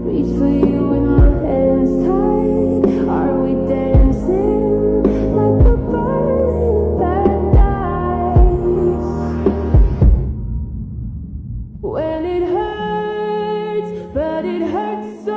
Reach for you with my hands tied. Are we dancing like a bird in paradise? When it hurts, but it hurts so